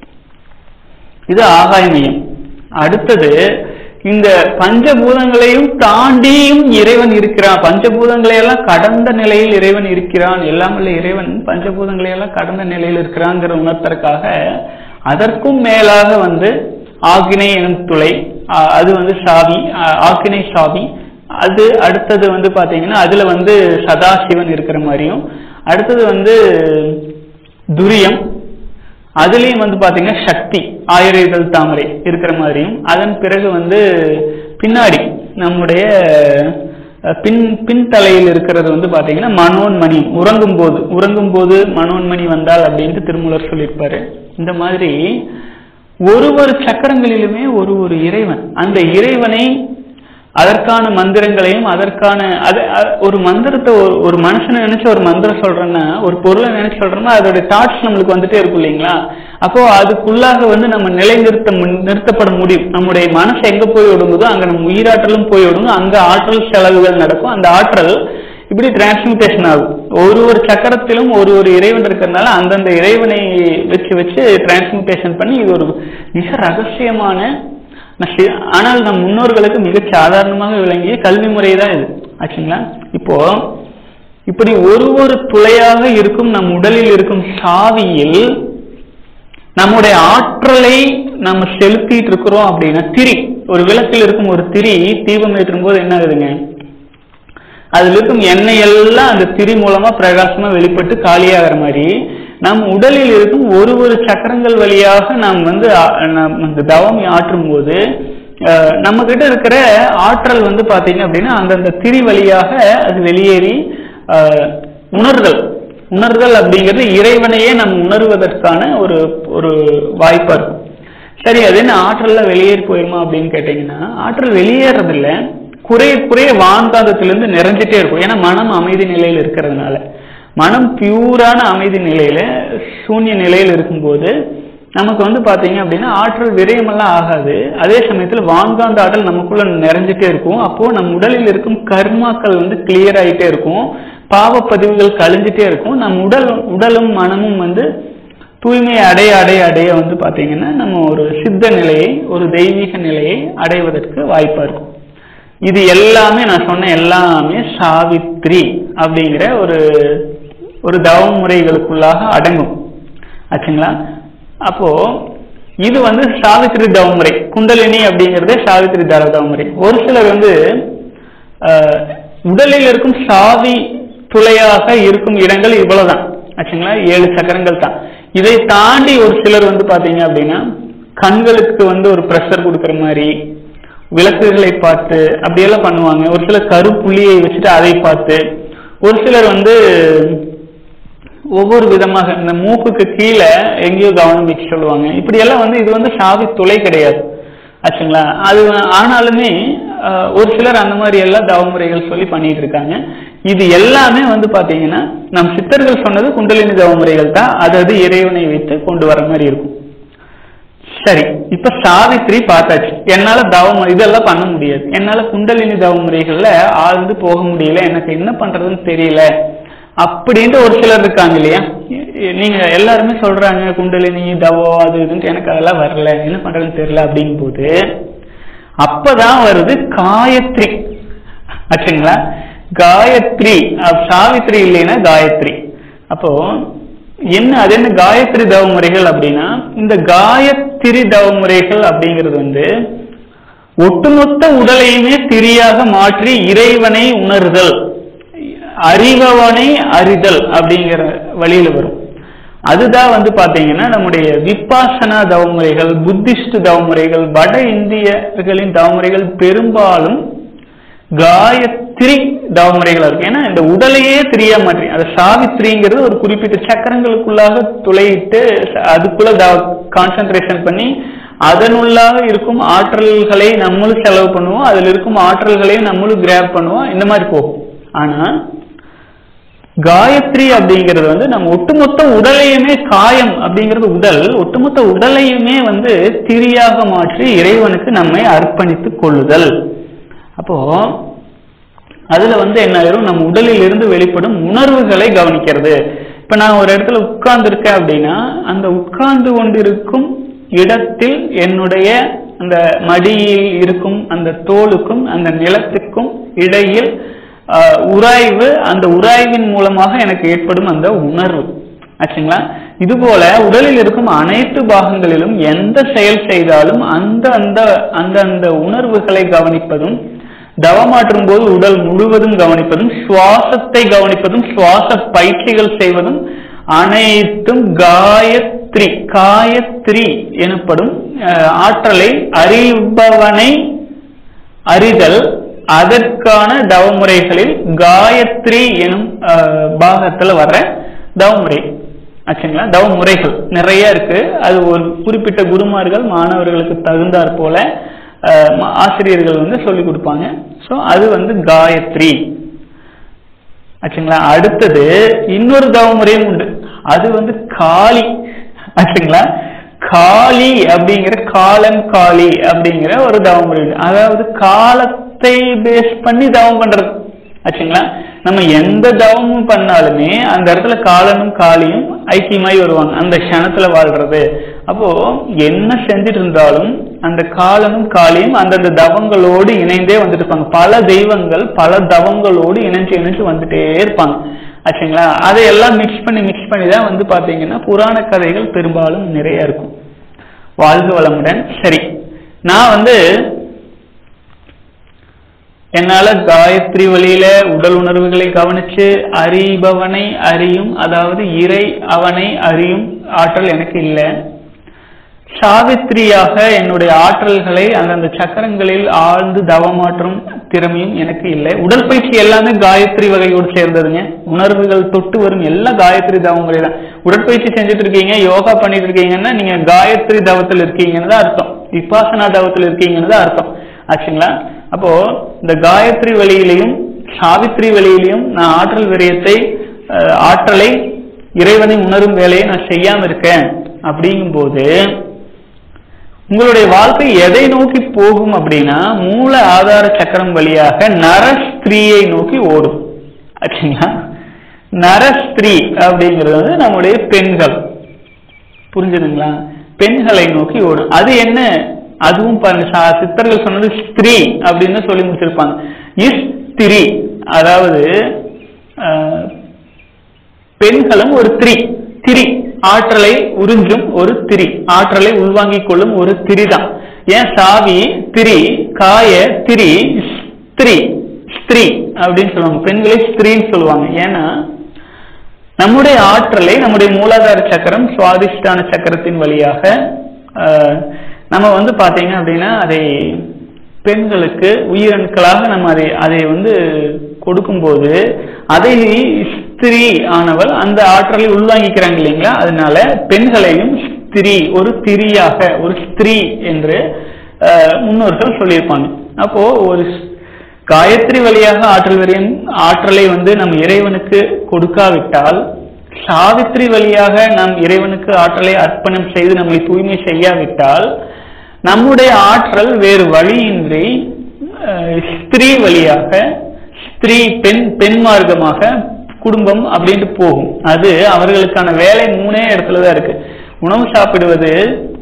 A: இது ஆகாய மையம். அடுத்தது இந்த பஞ்சபூதங்களையும் தாண்டியும் இறைவன் இருக்கிறான். பஞ்சபூதங்களை எல்லாம் கடந்த நிலையில் இறைவன் இருக்கிறான். எல்லாம் உள்ள இறைவன் பஞ்சபூதங்களை எல்லாம் கடந்த நிலையில் இருக்கிறாங்கிற உணர்த்தற்காக அதற்கும் மேலாக வந்து ஆக்கினை எனும் துளை, அது வந்து சாவி, ஆக்கினை சாவி. அது அடுத்தது வந்து பாத்தீங்கன்னா அதுல வந்து சதாசிவன் இருக்கிற மாதிரியும், அடுத்தது வந்து துரியம், அதுலயும் வந்து பாத்தீங்கன்னா சக்தி ஆயிரம் தாமரை இருக்கிற மாதிரியும், அதன் பிறகு வந்து பின்னாடி நம்முடைய பின் பின்தலையில் இருக்கிறது வந்து பாத்தீங்கன்னா மனோன்மணி. உறங்கும் போது உறங்கும் போது மனோன்மணி வந்தால் அப்படின்ட்டு திருமூலர் சொல்லியிருப்பாரு. இந்த மாதிரி ஒரு ஒரு சக்கரங்களிலுமே ஒரு ஒரு இறைவன். அந்த இறைவனை அதற்கான மந்திரங்களையும் அதற்கான ஒரு மந்திரத்தை ஒரு மனுஷனை நினைச்சு ஒரு மந்திரம் சொல்றேன்னா, ஒரு பொருளை நினைச்சு சொல்றோம்னா அதோட தாட்ஸ் நம்மளுக்கு வந்துட்டே இருக்கும் இல்லைங்களா. அப்போ அதுக்குள்ளாக வந்து நம்ம நிலை நிறுத்த நிறுத்தப்பட முடியும். நம்முடைய மனசு எங்க போய் ஒடுங்குதோ அங்க நம்ம உயிராற்றலும் போய் ஒடுங்கும். அங்க ஆற்றல் செலவுகள் நடக்கும். அந்த ஆற்றல் இப்படி டிரான்ஸ்மியூட்டேஷன் ஆகும். ஒரு ஒரு சக்கரத்திலும் ஒரு ஒரு இறைவன் இருக்கிறதுனால அந்தந்த இறைவனை வச்சு வச்சு டிரான்ஸ்மியூட்டேஷன் பண்ணி இது ஒரு மிக ரகசியமான, ஆனால் நம் முன்னோர்களுக்கு மிக சாதாரணமாக விளங்கிய கல்வி முறை தான் இது ஆச்சுங்களா. இப்போ இப்படி ஒரு ஒரு துளையாக இருக்கும் நம் உடலில் இருக்கும் சாவியில் நம்முடைய ஆற்றலை நம்ம செலுத்திட்டு இருக்கிறோம் அப்படின்னா, திரி ஒரு விளக்கில் இருக்கும் ஒரு திரி தீபம் ஏற்றும் போது என்ன ஆகுதுங்க, அதுல இருக்கும் எண்ணெய் எல்லாம் அந்த திரி மூலமா பிரகாசமா வெளிப்பட்டு காலியாகிற மாதிரி நம் உடலில் இருக்கும் ஒரு ஒரு சக்கரங்கள் வழியாக நாம் வந்து அந்த தவம் ஆற்றும் போது நம்ம கிட்ட இருக்கிற ஆற்றல் வந்து பாத்தீங்க அப்படின்னா அந்தந்த திரி வழியாக அது வெளியேறி உணர்தல் உணர்தல் அப்படிங்கிறது இறைவனையே நம்ம உணர்வதற்கான ஒரு ஒரு வாய்ப்பா இருக்கும். சரி, அது என்ன ஆற்றல்ல வெளியேறி போயிருமா அப்படின்னு கேட்டீங்கன்னா, ஆற்றல் வெளியேறதில்ல, குறைய குறைய வான்காந்தத்திலிருந்து நிறைஞ்சிட்டே இருக்கும். ஏன்னா மனம் அமைதி நிலையில் இருக்கிறதுனால. மனம் பியூரான அமைதி நிலையில சூன்ய நிலையில் இருக்கும்போது நமக்கு வந்து பாத்தீங்க அப்படின்னா ஆற்றல் விரயமெல்லாம் ஆகாது. அதே சமயத்துல வான்காந்த ஆற்றல் நமக்குள்ள நிறைஞ்சிட்டே இருக்கும். அப்போ நம் உடலில் இருக்கும் கர்மாக்கள் வந்து கிளியர் ஆகிட்டே இருக்கும், பாவ பதிவுகள் கழிஞ்சிட்டே இருக்கும். நம் உடல் உடலும் மனமும் வந்து தூய்மை அடைய அடைய அடைய வந்து பாத்தீங்கன்னா நம்ம ஒரு சித்த நிலையை, ஒரு தெய்வீக நிலையை அடைவதற்கு வாய்ப்பா இருக்கும். இது எல்லாமே நான் சொன்ன எல்லாமே சாவித்ரி அப்படிங்கிற ஒரு ஒரு தவ முறைகளுக்குள்ளாக அடங்கும் ஆச்சுங்களா. அப்போ இது வந்து சாவித்ரி தவமுறை, குண்டலினி அப்படிங்கிறதே சாவித்ரி தர தவமுறை. ஒரு சிலர் வந்து உடலில் இருக்கும் சாவி துளையாக இருக்கும் இடங்கள் இவ்வளவுதான் ஆச்சுங்களா, ஏழு சக்கரங்கள் தான். இதை தாண்டி ஒரு சிலர் வந்து பாத்தீங்க அப்படின்னா கண்களுக்கு வந்து ஒரு பிரஷர் கொடுக்குற மாதிரி விளக்குகளை பார்த்து அப்படியெல்லாம் பண்ணுவாங்க. ஒரு சிலர் கருப்புள்ளியை வச்சுட்டு அதை பார்த்து, ஒரு சிலர் வந்து ஒவ்வொரு விதமாக இந்த மூக்குக்கு கீழே எங்கேயோ கவனம் வச்சு சொல்லுவாங்க. இப்படி எல்லாம் வந்து இது வந்து சாவி துளை கிடையாது ஆச்சுங்களா. அது ஆனாலுமே ஒரு சிலர் அந்த மாதிரி எல்லாம் தவமுறைகள் சொல்லி பண்ணிட்டு இருக்காங்க. இது எல்லாமே வந்து பாத்தீங்கன்னா நம் சித்தர்கள் சொன்னது குண்டலினி தவமுறைகள் தான். அதாவது இறைவனை வைத்து கொண்டு வர மாதிரி இருக்கும். சரி, இப்ப சாவித்ரி பார்த்தாச்சு. என்னால தவம் இதெல்லாம் பண்ண முடியாது, என்னால குண்டலினி தவமுறைகள்ல ஆழ்ந்து போக முடியல, எனக்கு என்ன பண்றதுன்னு தெரியல அப்படின்ட்டு ஒரு சிலர் இருக்காங்க இல்லையா. நீங்க எல்லாருமே சொல்றாங்க குண்டலினி தவம் அது இதுன்ட்டு, எனக்கு அதெல்லாம் வரல, என்ன பண்றதுன்னு தெரியல அப்படிங்கும் போது அப்பதான் வருது காயத்ரி. ஆச்சுங்களா? காயத்ரி, சாவித்ரி இல்லைன்னா காயத்ரி. அப்போ என்ன, அது என்ன காயத்ரி தவமுறைகள் அப்படின்னா, இந்த காயத்ரி தவமுறைகள் அப்படிங்கிறது வந்து ஒட்டுமொத்த உடலையுமே திரியாக மாற்றி இறைவனை உணர்தல், அறிபவனை அறிதல் அப்படிங்கிற வழியில வரும். அதுதான் வந்து பாத்தீங்கன்னா நம்முடைய விபாசனா தவமுறைகள், புத்திஸ்ட் தவமுறைகள், வட இந்தியர்களின் தவமுறைகள் பெரும்பாலும் காயத்ரி தவமுறைகளா இருக்கு. ஏன்னா இந்த உடலையே திரியா மாற்றி, அது சாவித்ரிங்கிறது ஒரு குறிப்பிட்ட சக்கரங்களுக்குள்ளாக துளையிட்டு அதுக்குள்ள கான்சென்ட்ரேஷன் பண்ணி அதனுள்ளாக இருக்கும் ஆற்றல்களை நம்மளும் செலவு பண்ணுவோம், அதுல இருக்கும் ஆற்றல்களையும் நம்மளும் கிராப் பண்ணுவோம், இந்த மாதிரி போகும். ஆனா காயத்ரி அப்படிங்கிறது வந்து நம்ம ஒட்டுமொத்த உடலையுமே, காயம் அப்படிங்கிறது உடல், ஒட்டுமொத்த உடலையுமே வந்து திரியாக மாற்றி இறைவனுக்கு நம்மை அர்ப்பணித்துக் கொள்ளுதல். அப்போ அதுல வந்து என்ன ஆயிரும், நம்ம உடலில் இருந்து வெளிப்படும் உணர்வுகளை கவனிக்கிறது. இப்ப நான் ஒரு இடத்துல உட்கார்ந்து இருக்கேன் அப்படின்னா, அந்த உட்கார்ந்து கொண்டிருக்கும் இடத்தில் என்னுடைய அந்த மடியில் இருக்கும் அந்த தோலுக்கும் அந்த நிலத்துக்கும் இடையில் உராய்வு, அந்த உராய்வின் மூலமாக எனக்கு ஏற்படும் அந்த உணர்வு. ஆச்சுங்களா? இது போல உடலில் இருக்கும் அனைத்து பாகங்களிலும் எந்த செயல் செய்தாலும் அந்த அந்த அந்த அந்த உணர்வுகளை கவனிப்பதும், தவமாற்றும் போது உடல் முழுவதும் கவனிப்பதும், சுவாசத்தை கவனிப்பதும், சுவாச பயிற்சிகள் செய்வதும் அனைத்தும் காயத்ரி காயத்ரி எனப்படும் ஆற்றலை அறிபவனை அறிதல். அதற்கான தவமுறைகளில் காயத்ரி எனும் பாகத்துல வர்ற தவமுறை. ஆச்சுங்களா? தவமுறைகள் நிறைய இருக்கு. அது ஒரு குறிப்பிட்ட குருமார்கள் மாணவர்களுக்கு தகுந்தாற் போல ஆசிரியர்கள் வந்து சொல்லி கொடுப்பாங்க. சோ அது வந்து காயத்ரி. ஆச்சுங்களா? அடுத்தது இன்னொரு தவமுறையும் உண்டு, அது வந்து காளி. ஆச்சுங்களா? காளி அப்படிங்கிற காலம் காளி அப்படிங்கிற ஒரு தவமுறை. அதாவது காலத்தை பேஸ் பண்ணி தவம் பண்றது. ஆச்சுங்களா? நம்ம எந்த தவமும் பண்ணாலுமே அந்த இடத்துல காலனும் காளியும் ஐக்கியமாய் வருவாங்க, அந்த க்ஷணத்துல வாழ்றது. அப்போ என்ன செஞ்சுட்டு இருந்தாலும் அந்த காலனும் காளியும் அந்தந்த தவங்களோடு இணைந்தே வந்துட்டு இருப்பாங்க. பல தெய்வங்கள் பல தவங்களோடு இணைஞ்சு இணைஞ்சு வந்துட்டே இருப்பாங்க. ஆச்சுங்களா? அதையெல்லாம் மிக்ஸ் பண்ணி மிக்ஸ் பண்ணி தான் வந்து பாத்தீங்கன்னா புராண கதைகள் பெரும்பாலும் நிறைய இருக்கும். வாழ்க வளமுடன். சரி, நான் வந்து என்னால காயத்ரி வழியில உடல் உணர்வுகளை கவனிச்சு அறிபவனை அறியும், அதாவது இறை அவனை அறியும் ஆற்றல் எனக்கு இல்லை. சாவித்திரியாக என்னுடைய ஆற்றல்களை அந்தந்த சக்கரங்களில் ஆழ்ந்து தவமாற்றும் திறமையும் எனக்கு இல்லை. உடற்பயிற்சி எல்லாமே காயத்ரி வகையோடு சேர்ந்ததுங்க. உணர்வுகள் தொட்டு வரும் எல்லாம் காயத்ரி தவமுறை தான். உடற்பயிற்சி செஞ்சுட்டு இருக்கீங்க, யோகா பண்ணிட்டு இருக்கீங்கன்னா நீங்க காயத்ரி தவத்தில் இருக்கீங்கன்னு தான் அர்த்தம், விபாசனா தவத்தில் இருக்கீங்கன்னு தான் அர்த்தம். ஆச்சுங்களா? அப்போ இந்த காயத்ரி வழியிலையும் சாவித்ரி வழியிலையும் நான் ஆற்றல் விரயத்தை ஆற்றலை இறைவனை உணரும் வேலையை நான் செய்யாம இருக்கேன். அப்படிங்கும் போது உங்களுடைய வாழ்க்கை எதை நோக்கி போகும் அப்படின்னா மூல ஆதார சக்கரம் வழியாக நரஸ்திரியை நோக்கி ஓடும். ஆச்சுங்களா? நரஸ்திரீ அப்படிங்கிறது வந்து நம்முடைய பெண்கள். புரிஞ்சுதுங்களா? பெண்களை நோக்கி ஓடும். அது என்ன, அதுவும் பாருங்க, சித்தர்கள் சொன்னது ஸ்திரீ அப்படின்னு சொல்லி முடிச்சிருப்பாங்க. இஸ்திரி, அதாவது பெண்களும் ஒரு திரி, திரி ஆற்றலை உறிஞ்சும் ஒரு திரி, ஆற்றலை உள்வாங்கிக் கொள்ளும் ஒரு திரி தான். ஏன் சாவி திரி, காய திரி, ஸ்திரீ ஸ்திரீ அப்படின்னு சொல்லுவாங்க. பெண்களை ஸ்திரீன்னு சொல்லுவாங்க. ஏன்னா நம்முடைய ஆற்றலை நம்முடைய மூலாதார சக்கரம் சுவாதிஷ்டான சக்கரத்தின் வழியாக நம்ம வந்து பாத்தீங்க அப்படின்னா அதை பெண்களுக்கு உயிரணுக்களாக நம்ம அதை அதை வந்து கொடுக்கும்போது அதை ஸ்திரீ ஆனவள் அந்த ஆற்றலை உள்வாங்கிக்கிறாங்க இல்லைங்களா? அதனால பெண்களையும் ஸ்திரீ, ஒரு திரியாக, ஒரு ஸ்திரீ என்று முன்னோர்கள் சொல்லியிருப்பாங்க. அப்போ ஒரு காயத்ரி வழியாக ஆற்றல் வரையும் ஆற்றலை வந்து நம் இறைவனுக்கு கொடுக்காவிட்டால், சாவித்ரி வழியாக நம் இறைவனுக்கு ஆற்றலை அர்ப்பணம் செய்து நம்மை தூய்மை செய்யாவிட்டால், நம்முடைய ஆற்றல் வேறு வழியின்றி ஸ்திரீ வழியாக, ஸ்திரீ பெண் பெண் மார்க்கமாக குடும்பம் அப்படின்ட்டு போகும். அது அவர்களுக்கான வேலை மூணே இடத்துலதான் இருக்கு. உணவு சாப்பிடுவது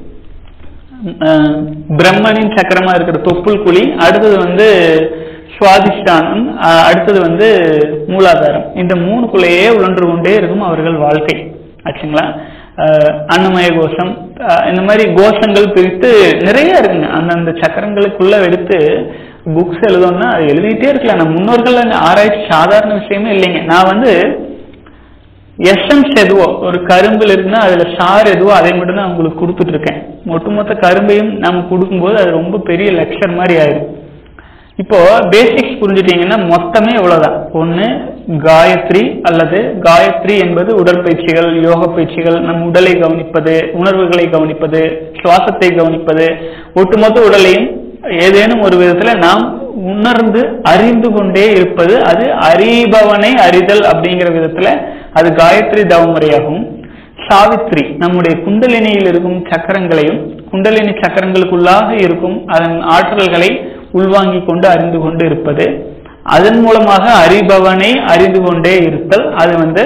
A: பிரம்மனின் சக்கரமா இருக்கிற தொப்புள் குழி, அடுத்தது வந்து சுவாதிஷ்டானம், அடுத்தது வந்து மூலாதாரம். இந்த மூணுக்குள்ளேயே உழன்று கொண்டே இருக்கும் அவர்கள் வாழ்க்கை. ஆச்சுங்களா? அன்னமய கோஷம், இந்த மாதிரி கோஷங்கள் பிரித்து நிறைய இருக்குங்க. அந்தந்த சக்கரங்களுக்குள்ள எடுத்து புக்ஸ் எழுதணும்னா அது எழுதிட்டே இருக்கலாம். நம்ம முன்னோர்கள் ஆராய்ச்சி சாதாரண விஷயமே இல்லைங்க. நான் வந்து எசன்ஸ் எதுவோ ஒரு கரும்புல இருந்தா அதுல சாறு எதுவோ அதை மட்டும் தான் உங்களுக்கு கொடுத்துட்டு இருக்கேன். ஒட்டுமொத்த கரும்பையும் நம்ம கொடுக்கும்போது அது ரொம்ப பெரிய லெக்சர் மாதிரி ஆயிடும். இப்போ பேசிக்ஸ் புரிஞ்சுட்டீங்கன்னா மொத்தமே இவ்வளவுதான். ஒண்ணு காயத்ரி, அல்லது காயத்ரி என்பது உடற்பயிற்சிகள், யோக பயிற்சிகள், நம் உடலை கவனிப்பது, உணர்வுகளை கவனிப்பது, சுவாசத்தை கவனிப்பது, ஒட்டுமொத்த உடலையும் ஏதேனும் ஒரு விதத்துல நாம் உணர்ந்து அறிந்து கொண்டே இருப்பது. அது அறிபவனை அறிதல் அப்படிங்கிற விதத்துல அது காயத்ரி தவமுறையாகும். சாவித்ரி நம்முடைய குண்டலினியில் இருக்கும் சக்கரங்களையும், குண்டலினி சக்கரங்களுக்குள்ளாக இருக்கும் அதன் ஆற்றல்களை உள்வாங்கி கொண்டு அறிந்து கொண்டு இருப்பது. அதன் மூலமாக அறிபவனை அறிந்து கொண்டே இருத்தல், அது வந்து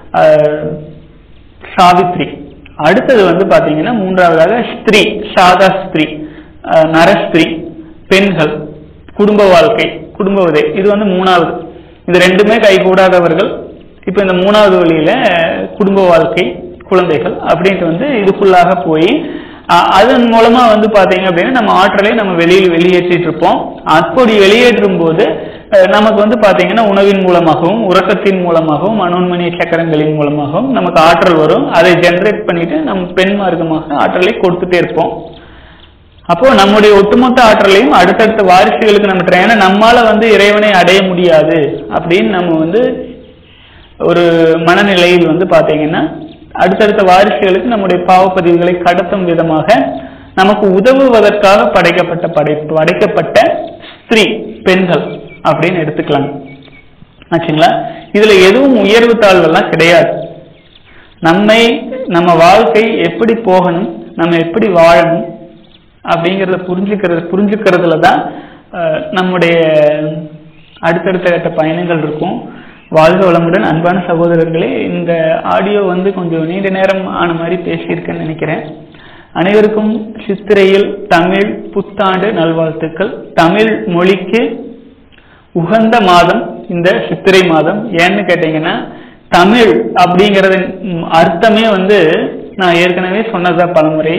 A: சாவித்ரி. அடுத்தது வந்து பாத்தீங்கன்னா மூன்றாவதாக ஸ்திரீ, சாதா ஸ்திரீ, நரஸ்திரீ, பெண்கள், குடும்ப வாழ்க்கை, குடும்ப உதவி. இது வந்து மூணாவது. இது ரெண்டுமே கைகூடாதவர்கள். இப்ப இந்த மூணாவது வழியில குடும்ப வாழ்க்கை, குழந்தைகள் அப்படின்ட்டு வந்து இதுக்குள்ளாக போய் அதன் மூலமா வந்து பாத்தீங்க அப்படின்னா நம்ம ஆற்றலை நம்ம வெளியில் வெளியேற்றிட்டு இருப்போம். அப்படி வெளியேற்றும் போது நமக்கு வந்து பாத்தீங்கன்னா உணவின் மூலமாகவும், உறக்கத்தின் மூலமாகவும், மனோன்மணிய சக்கரங்களின் மூலமாகவும் நமக்கு ஆற்றல் வரும். அதை ஜெனரேட் பண்ணிட்டு நம்ம பெண் மார்க்கமாக ஆற்றலை கொடுத்துட்டே இருப்போம். அப்போ நம்முடைய ஒட்டுமொத்த ஆற்றலையும் அடுத்தடுத்த வாரிசுகளுக்கு நம்ம ஏன்னா நம்மால வந்து இறைவனை அடைய முடியாது அப்படின்னு நம்ம வந்து ஒரு மனநிலையில் வந்து பாத்தீங்கன்னா அடுத்தடுத்த வாரிசுகளுக்கு நம்முடைய பாவப்பதிவுகளை கடத்தும் விதமாக நமக்கு உதவுவதற்காக படைக்கப்பட்ட படை படைக்கப்பட்ட ஸ்திரீ, பெண்கள் அப்படின்னு எடுத்துக்கலாம். ஆச்சுங்களா? இதுல எதுவும் உயர்வு தாழ்வெல்லாம் கிடையாது. நம்மை நம்ம வாழ்க்கை எப்படி போகணும், நம்ம எப்படி வாழணும் அப்படிங்கிறத புரிஞ்சுக்கிறது புரிஞ்சுக்கிறதுல தான் நம்முடைய அடுத்தடுத்த கட்ட பயணங்கள் இருக்கும். வாழ்க வளமுடன் அன்பான சகோதரர்களே. இந்த ஆடியோ வந்து கொஞ்சம் நீண்ட நேரம் ஆன மாதிரி பேசியிருக்கேன்னு நினைக்கிறேன். அனைவருக்கும் சித்திரையில் தமிழ் புத்தாண்டு நல்வாழ்த்துக்கள். தமிழ் மொழிக்கு உகந்த மாதம் இந்த சித்திரை மாதம். ஏன்னு கேட்டீங்கன்னா தமிழ் அப்படிங்கறது அர்த்தமே வந்து நான் ஏற்கனவே சொன்னதா பலமுறை.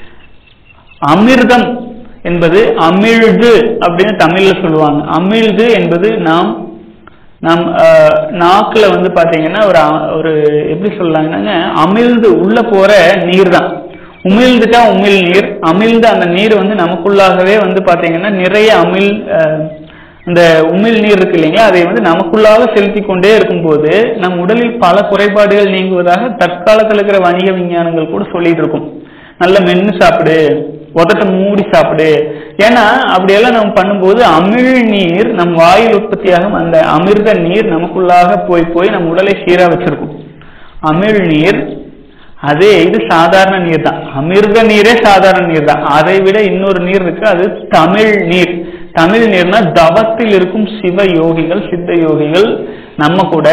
A: அமிர்தம் என்பது அமிழ்து அப்படின்னு தமிழ்ல சொல்லுவாங்க. அமிழ்து என்பது நாம் நம் நாக்குல வந்து பாத்தீங்கன்னா ஒரு ஒரு எப்படி சொல்லலாங்கன்னா அமிழ்ந்து உள்ள போற நீர் தான். உமிழ்ந்துட்டா உமிழ் நீர், அமிழ்ந்த அந்த நீர் வந்து நமக்குள்ளாகவே வந்து பாத்தீங்கன்னா நிறைய அமிழ் அந்த உமிழ் நீர் இருக்கு இல்லைங்களா, அதை வந்து நமக்குள்ளாக செலுத்தி கொண்டே இருக்கும்போது நம் உடலில் பல குறைபாடுகள் நீங்குவதாக தற்காலத்தில் இருக்கிற வணிக விஞ்ஞானங்கள் கூட சொல்லிட்டு இருக்கும். நல்ல மென்னு சாப்பிடு, உதட்ட மூடி சாப்பிடு. ஏன்னா அப்படியெல்லாம் நம்ம பண்ணும்போது அமிழ் நீர் நம் வாயில் உற்பத்தியாகும் அந்த அமிர்த நீர் நமக்குள்ளாக போய் போய் நம் உடலை சீரா வச்சிருக்கும். அமிழ் நீர் அதே இது சாதாரண நீர் தான். அமிர்த நீரே சாதாரண நீர் தான். அதை விட இன்னொரு நீர் இருக்கு, அது தமிழ் நீர். தமிழ் நீர்னா தவத்தில் இருக்கும் சிவ யோகிகள், சித்த யோகிகள் நம்ம கூட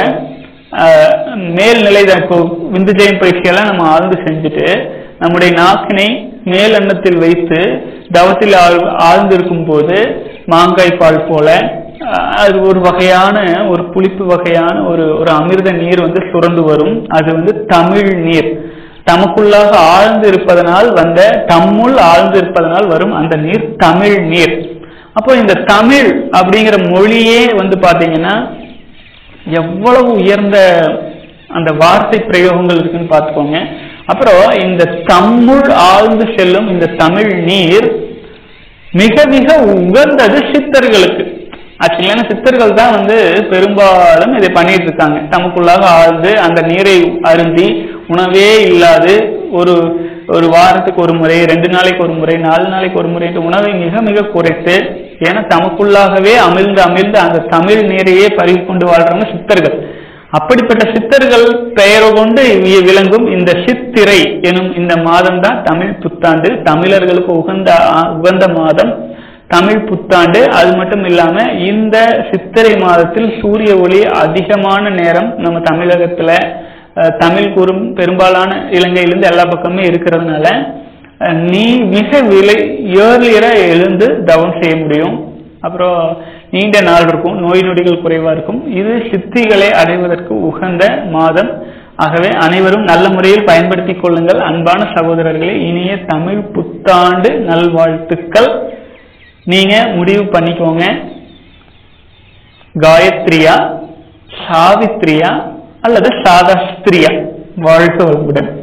A: மேல்நிலை தான். இப்போ விந்துஜயம் பயிற்சியெல்லாம் நம்ம ஆழ்ந்து செஞ்சுட்டு நம்முடைய நாக்கினை மேல் எண்ணத்தில் வைத்து தவத்தில் ஆழ்ந்திருக்கும் போது மாங்காய் பால் போல அது ஒரு வகையான ஒரு புளிப்பு வகையான ஒரு ஒரு அமிர்த நீர் வந்து சுரந்து வரும். அது வந்து தமிழ் நீர். தமக்குள்ளாக ஆழ்ந்து இருப்பதனால் வந்த தம்முள் ஆழ்ந்து இருப்பதனால் வரும் அந்த நீர் தமிழ் நீர். அப்போ இந்த தமிழ் அப்படிங்கிற மொழியே வந்து பாத்தீங்கன்னா எவ்வளவு உயர்ந்த அந்த வார்த்தை பிரயோகங்கள் இருக்குன்னு பார்த்துக்கோங்க. அப்புறம் இந்த தம்முள் ஆழ்ந்து செல்லும் இந்த தமிழ் நீர் மிக மிக உகந்தது சித்தர்களுக்கு. ஆக்சுவலா சித்தர்கள் தான் வந்து பெரும்பாலும் இதை பண்ணிட்டு இருக்காங்க. தமக்குள்ளாக ஆழ்ந்து அந்த நீரை அருந்தி உணவே இல்லாது ஒரு ஒரு வாரத்துக்கு ஒரு முறை, ரெண்டு நாளைக்கு ஒரு முறை, நாலு நாளைக்கு ஒரு முறை உணவை மிக மிக குறைத்து ஏன்னா தமக்குள்ளாகவே அமிழ்ந்து அமிழ்ந்து அந்த தமிழ் நீரையே பருகி கொண்டு வாழ்றவங்க சித்தர்கள். அப்படிப்பட்ட சித்தர்கள் பெயரை கொண்டு விளங்கும் இந்த சித்திரை எனும் இந்த மாதம் தான் தமிழ் புத்தாண்டு. தமிழர்களுக்கு உகந்த உகந்த மாதம் தமிழ் புத்தாண்டு. அது மட்டும் இல்லாம இந்த சித்திரை மாதத்தில் சூரிய ஒளி அதிகமான நேரம் நம்ம தமிழகத்துல தமிழ் கூறும் பெரும்பாலான இலங்கையிலிருந்து எல்லா பக்கமே இருக்கிறதுனால நீ மிக விலை ஏர்லியரா எழுந்து தவம் செய்ய முடியும். அப்புறம் நீண்ட நாள் இருக்கும், நோய் நொடிகள் குறைவா இருக்கும். இது சித்திகளை அடைவதற்கு உகந்த மாதம். ஆகவே அனைவரும் நல்ல முறையில் பயன்படுத்திக் கொள்ளுங்கள். அன்பான சகோதரர்களே, இனிய தமிழ் புத்தாண்டு நல்வாழ்த்துக்கள். நீங்க முடிவு பண்ணிக்கோங்க, காயத்ரியா, சாவித்ரியா அல்லது சாதாஸ்திரியா. வாழ்க வளமுடன்.